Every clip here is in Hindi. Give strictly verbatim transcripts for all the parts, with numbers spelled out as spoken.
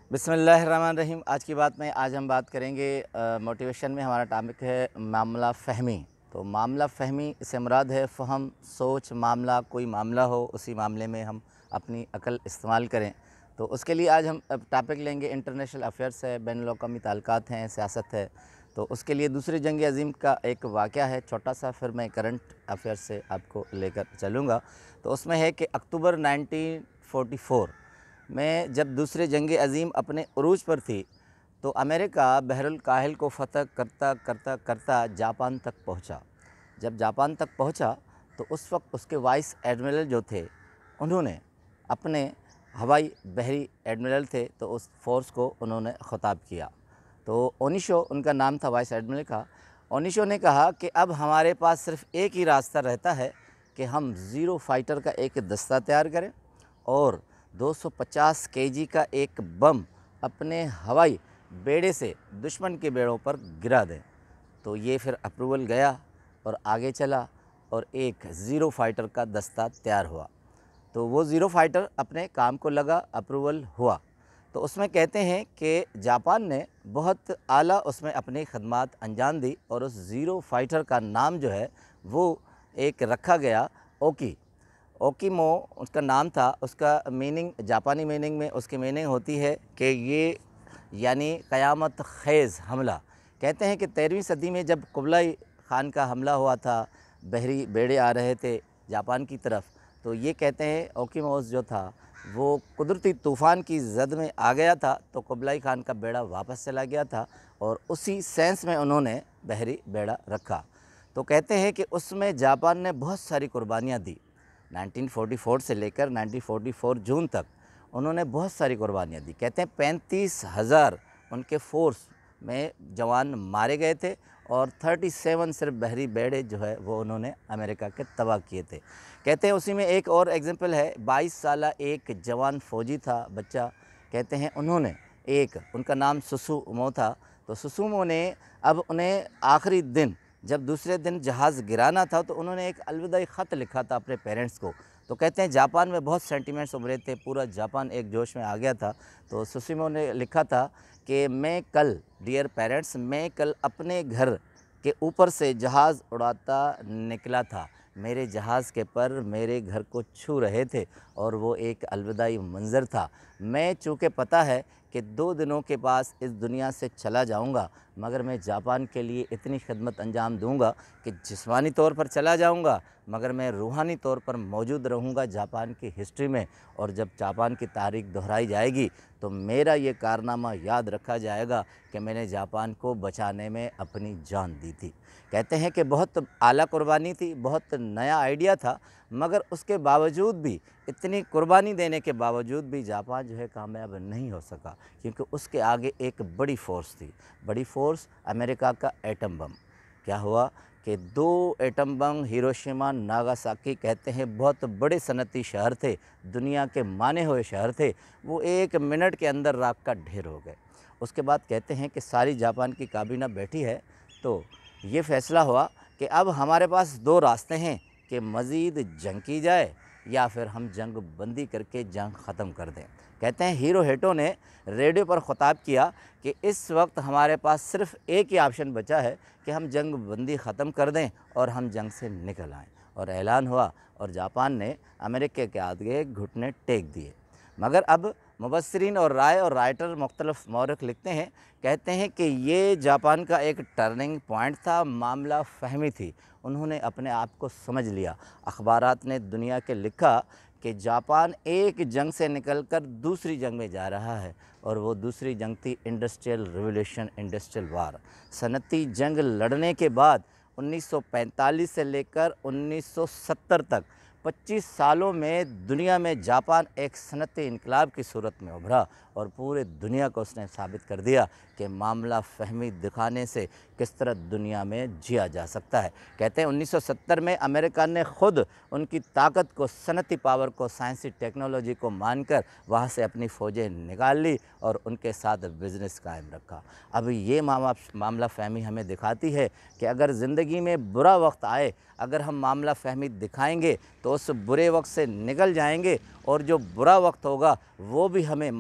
बिस्मिल्लाहिर्रहमानिर्रहीम। आज की बात में आज हम बात करेंगे मोटिवेशन में हमारा टॉपिक है मामला फ़हमी। तो मामला फ़हमी से मुराद है फ़हम, सोच, मामला, कोई मामला हो उसी मामले में हम अपनी अकल इस्तेमाल करें। तो उसके लिए आज हम अब टॉपिक लेंगे इंटरनेशनल अफेयर्स है, बैनुल-अक़वामी ताल्लुकात हैं, सियासत है। तो उसके लिए दूसरी जंग अज़ीम का एक वाक़या है छोटा सा, फिर मैं करंट अफेयर्स से आपको लेकर चलूँगा। तो उसमें है कि अक्टूबर नाइनटीन फ़ोर्टी फ़ोर में जब दूसरी जंग अज़ीम अपने उरूज पर थी तो अमेरिका बहरुल काहिल को फ़तह करता करता करता जापान तक पहुंचा। जब जापान तक पहुंचा तो उस वक्त उसके वाइस एडमिरल जो थे उन्होंने अपने हवाई बहरी एडमिरल थे तो उस फोर्स को उन्होंने ख़िताब किया। तो ओनिशो उनका नाम था वाइस एडमिरल का। ओनिशो ने कहा कि अब हमारे पास सिर्फ एक ही रास्ता रहता है कि हम ज़ीरो फाइटर का एक दस्ता तैयार करें और दो सौ पचास केजी का एक बम अपने हवाई बेड़े से दुश्मन के बेड़ों पर गिरा दें। तो ये फिर अप्रूवल गया और आगे चला और एक ज़ीरो फाइटर का दस्ता तैयार हुआ। तो वो ज़ीरो फाइटर अपने काम को लगा, अप्रूवल हुआ। तो उसमें कहते हैं कि जापान ने बहुत आला उसमें अपनी खदमात अंजाम दी और उस ज़ीरो फाइटर का नाम जो है वो एक रखा गया ओकी। ओकीमो उसका नाम था। उसका मीनिंग जापानी मीनिंग में उसकी मीनिंग होती है कि ये यानी क़यामत ख़ेज़ हमला। कहते हैं कि तेरहवीं सदी में जब कुबलाई ख़ान का हमला हुआ था, बहरी बेड़े आ रहे थे जापान की तरफ, तो ये कहते हैं ओकीमोस जो था वो कुदरती तूफ़ान की ज़द में आ गया था तो कुबलाई ख़ान का बेड़ा वापस चला गया था और उसी सेंस में उन्होंने बहरी बेड़ा रखा। तो कहते हैं कि उसमें जापान ने बहुत सारी कुर्बानियाँ दी। नाइनटीन फ़ोर्टी फ़ोर से लेकर नाइनटीन फ़ोर्टी फ़ोर जून तक उन्होंने बहुत सारी कुर्बानियाँ दी। कहते हैं पैंतीस हज़ार उनके फोर्स में जवान मारे गए थे और सैंतीस सिर्फ बहरी बेड़े जो है वो उन्होंने अमेरिका के तबाह किए थे। कहते हैं उसी में एक और एग्जांपल है, बाईस साला एक जवान फ़ौजी था बच्चा। कहते हैं उन्होंने एक उनका नाम सुसुमो था। तो सुसुमो ने अब उन्हें आखिरी दिन जब दूसरे दिन जहाज़ गिराना था तो उन्होंने एक अलविदाई ख़त लिखा था अपने पेरेंट्स को। तो कहते हैं जापान में बहुत सेंटिमेंट्स उभरे थे, पूरा जापान एक जोश में आ गया था। तो सुसुमो ने लिखा था कि मैं कल डियर पेरेंट्स मैं कल अपने घर के ऊपर से जहाज़ उड़ाता निकला था। मेरे जहाज़ के पर मेरे घर को छू रहे थे और वो एक अलविदाई मंज़र था। मैं चूँकि पता है कि दो दिनों के पास इस दुनिया से चला जाऊंगा, मगर मैं जापान के लिए इतनी खिदमत अंजाम दूंगा कि जिस्मानी तौर पर चला जाऊंगा मगर मैं रूहानी तौर पर मौजूद रहूंगा जापान की हिस्ट्री में। और जब जापान की तारीख दोहराई जाएगी तो मेरा ये कारनामा याद रखा जाएगा कि मैंने जापान को बचाने में अपनी जान दी थी। कहते हैं कि बहुत आला कुर्बानी थी, बहुत नया आइडिया था, मगर उसके बावजूद भी, इतनी कुर्बानी देने के बावजूद भी जापान जो है कामयाब नहीं हो सका क्योंकि उसके आगे एक बड़ी फ़ोर्स थी। बड़ी फ़ोर्स अमेरिका का एटम बम। क्या हुआ कि दो एटम बम हिरोशिमा नागासाकी, कहते हैं बहुत बड़े सनती शहर थे, दुनिया के माने हुए शहर थे, वो एक मिनट के अंदर राख का ढेर हो गए। उसके बाद कहते हैं कि सारी जापान की काबीना बैठी है तो ये फ़ैसला हुआ कि अब हमारे पास दो रास्ते हैं कि मज़ीद जंग की जाए या फिर हम जंग बंदी करके जंग ख़त्म कर दें। कहते हैं हिरोहितो ने रेडियो पर ख़िताब किया कि इस वक्त हमारे पास सिर्फ़ एक ही ऑप्शन बचा है कि हम जंग बंदी ख़त्म कर दें और हम जंग से निकल आएँ। और ऐलान हुआ और जापान ने अमेरिका के आगे घुटने टेक दिए। मगर अब मुबस्सिरीन और राय और राइटर मुख्तलिफ मौरख लिखते हैं, कहते हैं कि ये जापान का एक टर्निंग पॉइंट था, मामला फ़हमी थी। उन्होंने अपने आप को समझ लिया। अखबारात ने दुनिया के लिखा कि जापान एक जंग से निकलकर दूसरी जंग में जा रहा है और वो दूसरी जंग थी इंडस्ट्रियल रिवोल्यूशन, इंडस्ट्रियल वार। सनती जंग लड़ने के बाद उन्नीस सौ पैंतालीस से लेकर उन्नीस सौ सत्तर तक पच्चीस सालों में दुनिया में जापान एक सनती इनकलाब की सूरत में उभरा और पूरे दुनिया को उसने साबित कर दिया कि मामला फ़हमी दिखाने से किस तरह दुनिया में जिया जा सकता है। कहते हैं उन्नीस सौ सत्तर में अमेरिका ने ख़ुद उनकी ताकत को, सनती पावर को, साइंसी टेक्नोलॉजी को मानकर वहाँ से अपनी फ़ौजें निकाल ली और उनके साथ बिज़नेस कायम रखा। अब ये मामला फ़हमी हमें दिखाती है कि अगर ज़िंदगी में बुरा वक्त आए, अगर हम मामला फ़हमी दिखाएंगे तो उस बुरे वक्त से निकल जाएंगे और जो बुरा वक्त होगा वो भी हमें मानने के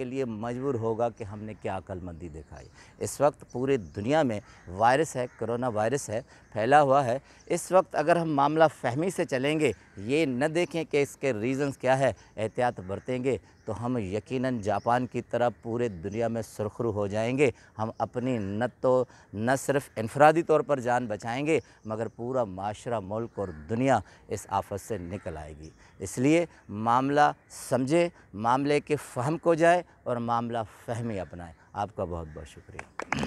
के लिए मजबूर होगा कि हमने क्या अक्लमंदी दिखाई। इस वक्त पूरे दुनिया में वायरस है, कोरोना वायरस है, फैला हुआ है। इस वक्त अगर हम मामला फ़हमी से चलेंगे, ये न देखें कि इसके रीज़न्स क्या है, एहतियात बरतेंगे, तो हम यकीनन जापान की तरह पूरे दुनिया में सुरखरू हो जाएंगे। हम अपनी न तो न सिर्फ इनफरादी तौर पर जान बचाएंगे, मगर पूरा माशरा, मुल्क और दुनिया इस आफत से निकल आएगी। इसलिए मामला समझे, मामले के फ़हम को जाए और मामला फ़हमी अपनाएं। आपका बहुत बहुत शुक्रिया।